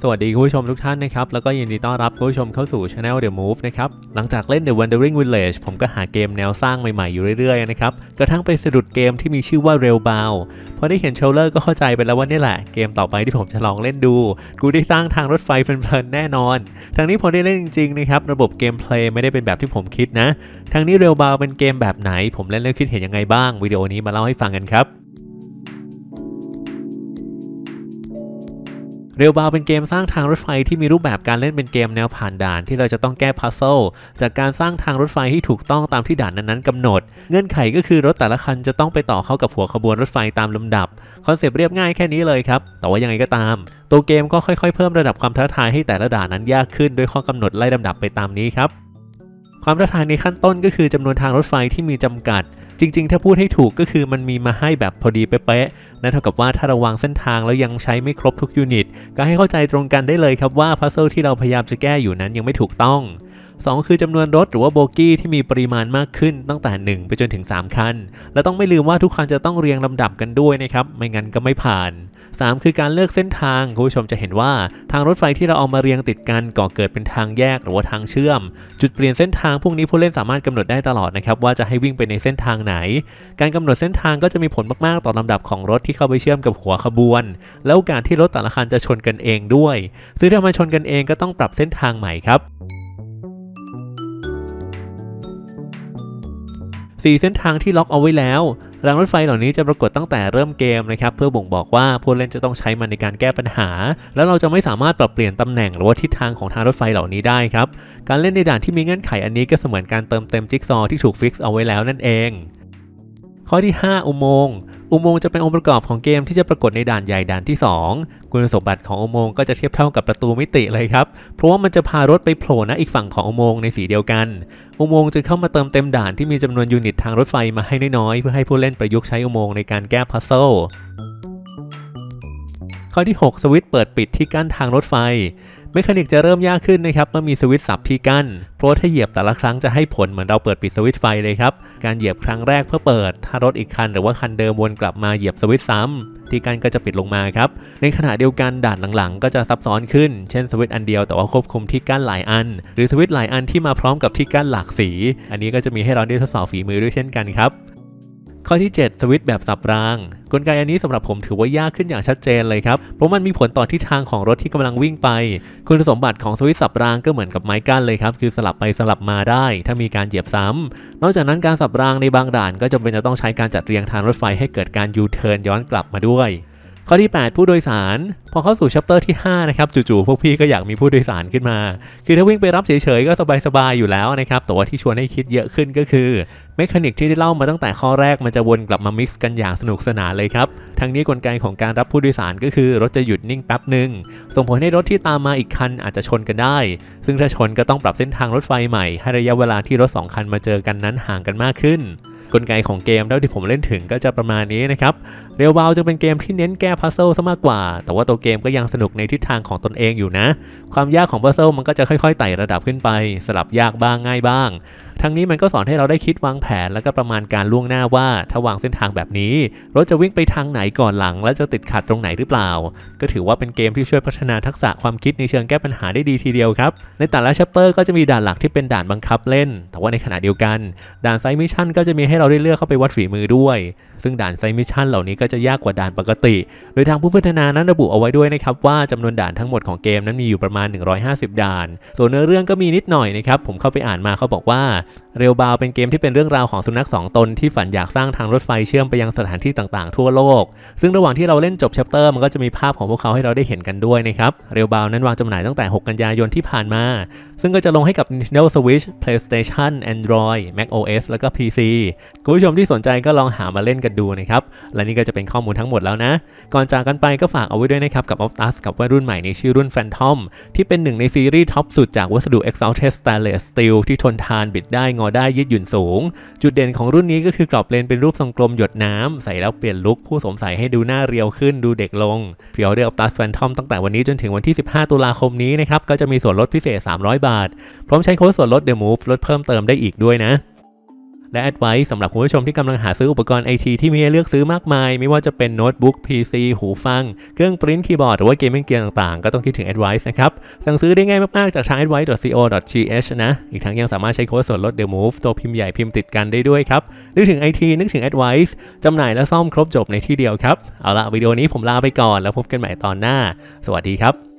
สวัสดีคุณผู้ชมทุกท่านนะครับแล้วก็ยินดีต้อนรับคุณผู้ชมเข้าสู่ Channel The Move นะครับหลังจากเล่น The Wandering Village ผมก็หาเกมแนวสร้างใหม่ๆอยู่เรื่อยๆนะครับกระทั่งไปสะดุดเกมที่มีชื่อว่า Railbound พอได้เห็นเทรลเลอร์ก็เข้าใจไปแล้วว่านี่แหละเกมต่อไปที่ผมจะลองเล่นดูกูได้สร้างทางรถไฟเพลินๆแน่นอนทางนี้พอได้เล่นจริงๆนะครับระบบเกมเพลย์ไม่ได้เป็นแบบที่ผมคิดนะทางนี้ Railbound เป็นเกมแบบไหนผมเล่นแล้วคิดเห็นยังไงบ้างวิดีโอนี้มาเล่าให้ฟังกันครับRailbound เป็นเกมสร้างทางรถไฟที่มีรูปแบบการเล่นเป็นเกมแนวผ่านด่านที่เราจะต้องแก้พัซเซิลจากการสร้างทางรถไฟที่ถูกต้องตามที่ด่านนั้นๆกำหนดเงื่อนไขก็คือรถแต่ละคันจะต้องไปต่อเข้ากับหัวขบวนรถไฟตามลำดับคอนเซปต์เรียบง่ายแค่นี้เลยครับแต่ว่ายังไงก็ตามตัวเกมก็ค่อยๆเพิ่มระดับความท้าทายให้แต่ละด่านนั้นยากขึ้นด้วยข้อกำหนดไล่ลำดับไปตามนี้ครับความท้าทายในขั้นต้นก็คือจำนวนทางรถไฟที่มีจำกัดจริงๆถ้าพูดให้ถูกก็คือมันมีมาให้แบบพอดีเป๊ะๆนั่นเท่ากับว่าถ้าเราวางเส้นทางแล้วยังใช้ไม่ครบทุกยูนิตก็ให้เข้าใจตรงกันได้เลยครับว่าพัซเซิลที่เราพยายามจะแก้อยู่นั้นยังไม่ถูกต้อง2คือจำนวนรถหรือว่าโบกี้ที่มีปริมาณมากขึ้นตั้งแต่1ไปจนถึง3คันและต้องไม่ลืมว่าทุกคันจะต้องเรียงลำดับกันด้วยนะครับไม่งั้นก็ไม่ผ่าน3คือการเลือกเส้นทางคุณผู้ชมจะเห็นว่าทางรถไฟที่เราเอามาเรียงติดกันก่อเกิดเป็นทางแยกหรือว่าทางเชื่อมจุดเปลี่ยนเส้นทางพวกนี้ผู้เล่นสามารถกำหนดได้ตลอดนะครับว่าจะให้วิ่งไปในเส้นทางไหนการกำหนดเส้นทางก็จะมีผลมากๆต่อลำดับของรถที่เข้าไปเชื่อมกับหัวขบวนแล้วการที่รถแต่ละคันจะชนกันเองด้วยซึ่งถ้ามาชนกันเองก็ต้องปรับเส้นทางใหม่ครับ4เส้นทางที่ล็อกเอาไว้แล้วรางรถไฟเหล่านี้จะปรากฏตั้งแต่เริ่มเกมนะครับเพื่อบ่งบอกว่าผู้เล่นจะต้องใช้มันในการแก้ปัญหาแล้วเราจะไม่สามารถปรับเปลี่ยนตำแหน่งหรือว่าทิศทางของทางรถไฟเหล่านี้ได้ครับการเล่นในด่านที่มีเงื่อนไขอันนี้ก็เสมือนการเติมเต็มจิ๊กซอว์ที่ถูกฟิกซ์เอาไว้แล้วนั่นเองข้อที่5อุโมงค์จะเป็นองค์ประกอบของเกมที่จะปรากฏในด่านใหญ่ด่านที่2คุณสมบัติของอุโมงค์ก็จะเทียบเท่ากับประตูมิติเลยครับเพราะว่ามันจะพารถไปโผล่ณอีกฝั่งของอุโมงค์ในสีเดียวกันอุโมงค์จะเข้ามาเติมเต็มด่านที่มีจำนวนยูนิตทางรถไฟมาให้น้อยๆเพื่อให้ผู้เล่นประยุกต์ใช้อุโมงค์ในการแก้พัซเซิลข้อที่6สวิตช์เปิดปิดที่กั้นทางรถไฟเมคานิกจะเริ่มยากขึ้นนะครับเมื่อมีสวิตช์สับที่กั้นเพราะถ้าเหยียบแต่ละครั้งจะให้ผลเหมือนเราเปิดปิดสวิตช์ไฟเลยครับการเหยียบครั้งแรกเพื่อเปิดถ้ารถอีกคันหรือว่าคันเดิมวนกลับมาเหยียบสวิตช์ซ้ำที่กั้นก็จะปิดลงมาครับในขณะเดียวกันด่านหลังๆก็จะซับซ้อนขึ้นเช่นสวิตช์อันเดียวแต่ว่าควบคุมที่กั้นหลายอันหรือสวิตช์หลายอันที่มาพร้อมกับที่กั้นหลากสีอันนี้ก็จะมีให้เราได้ทดสอบฝีมือด้วยเช่นกันครับข้อที่7สวิตช์แบบสับรางกลไกอันนี้สำหรับผมถือว่ายากขึ้นอย่างชัดเจนเลยครับเพราะมันมีผลต่อทิศทางของรถที่กำลังวิ่งไปคุณสมบัติของสวิตช์สับรางก็เหมือนกับไม้กั้นเลยครับคือสลับไปสลับมาได้ถ้ามีการเหยียบซ้ำนอกจากนั้นการสับรางในบางด่านก็จำเป็นจะต้องใช้การจัดเรียงทางรถไฟให้เกิดการยูเทิร์นย้อนกลับมาด้วยข้อที่8ผู้โดยสารพอเข้าสู่ชัปเตอร์ที่5นะครับจู่ๆพวกพี่ก็อยากมีผู้โดยสารขึ้นมาคือถ้าวิ่งไปรับเฉยๆก็สบายๆอยู่แล้วนะครับแต่ว่าที่ชวนให้คิดเยอะขึ้นก็คือเมคานิกที่ได้เล่ามาตั้งแต่ข้อแรกมันจะวนกลับมามิกซ์กันอย่างสนุกสนานเลยครับทั้งนี้กลไกของการรับผู้โดยสารก็คือรถจะหยุดนิ่งแป๊บหนึ่งส่งผลให้รถที่ตามมาอีกคันอาจจะชนกันได้ซึ่งถ้าชนก็ต้องปรับเส้นทางรถไฟใหม่ให้ระยะเวลาที่รถ2คันมาเจอกันนั้นห่างกันมากขึ้นกลไกของเกมเท่าที่ผมเล่นถึงก็จะประมาณนี้นะครับRailboundจะเป็นเกมที่เน้นแก้พัซเซิลซะมากกว่าแต่ว่าตัวเกมก็ยังสนุกในทิศทางของตนเองอยู่นะความยากของพัซเซิลมันก็จะค่อยๆไต่ระดับขึ้นไปสลับยากบ้างง่ายบ้างทั้งนี้มันก็สอนให้เราได้คิดวางแผนแล้วก็ประมาณการล่วงหน้าว่าถ้าวางเส้นทางแบบนี้รถจะวิ่งไปทางไหนก่อนหลังและจะติดขัดตรงไหนหรือเปล่าก็ถือว่าเป็นเกมที่ช่วยพัฒนาทักษะความคิดในเชิงแก้ปัญหาได้ดีทีเดียวครับในแต่ละชัปเตอร์ก็จะมีด่านหลักที่เป็นด่านบังคับเล่นแต่ว่าในขณะเดียวกันด่านไซด์มิชชั่นก็จะมีให้เราได้เลือกเข้าไปวัดฝีมือด้วยซึ่งด่านไซด์มิชชั่นเหล่านี้ก็จะยากกว่าด่านปกติโดยทางผู้พัฒนานั้นระบุเอาไว้ด้วยนะครับว่าจำนวนด่านทั้งหมดของเกมนั้นมีอยู่ประมาณ150ด่านส่วนเนื้อเรื่องก็มีนิดหน่อยนะครับผมเข้าไปอ่านมาเขาบอกว่าRailboundเป็นเกมที่เป็นเรื่องราวของสุนัข2ตนที่ฝันอยากสร้างทางรถไฟเชื่อมไปยังสถานที่ต่างๆทั่วโลกซึ่งระหว่างที่เราเล่นจบชัปเตอร์มันก็จะมีภาพของพวกเขาให้เราได้เห็นกันด้วยนะครับRailboundนั้นวางจำหน่ายตั้งแต่6กันยายนที่ผ่านมาซึ่งก็จะลงให้กับ Nintendo Switch PlayStation Android macOS แล้วก็ PC คุณผู้ชมที่สนใจก็ลองหามาเล่นกันดูนะครับและนี่ก็จะเป็นข้อมูลทั้งหมดแล้วนะก่อนจากกันไปก็ฝากเอาไว้ด้วยนะครับกับ Optus กับรุ่นใหม่ในชื่อรุ่น Phantom ที่เป็นหนึ่งในซีรีส์ท็อปสุดจากวัสดุ Exalted Stainless Steel ที่ทนทานบิดได้งอได้ยืดหยุ่นสูงจุดเด่นของรุ่นนี้ก็คือกรอบเลนเป็นรูปทรงกลมหยดน้ำใส่แล้วเปลี่ยนลุคผู้สวมใส่ให้ดูหน้าเรียวขึ้นดูเด็กลงพรีออเดอร์ Optus Phantom ตั้งแต่วันนี้จนถึงวันที่15ตุลาคมนี้นะครับก็จะมีส่วนลดพิเศษ300 บาทพร้อมใช้โค้ดส่วนลด The Move ลดเพิ่มเติมได้อีกด้วยนะและ Advice สำหรับคุณผู้ชมที่กำลังหาซื้ออุปกรณ์ IT ที่มีให้เลือกซื้อมากมายไม่ว่าจะเป็นโน้ตบุ๊ก PC หูฟังเครื่องปริ้นท์คีย์บอร์ดหรือว่าเกมมิ่งเกียร์ต่างๆก็ต้องคิดถึง Advice นะครับสั่งซื้อได้ง่ายมากๆจากทาง advice.co.th นะอีกทั้งยังสามารถใช้โค้ดส่วนลด The Move ตัวพิมพ์ใหญ่พิมพ์ติดกันได้ด้วยครับนึกถึง IT นึกถึง Advice จำหน่ายและซ่อมครบจบในที่เดียวครับเอาละวิดีโอนี้ผมลาไปก่อนแล้วพบกันใหม่ตอนหน้าสวัสดีครับ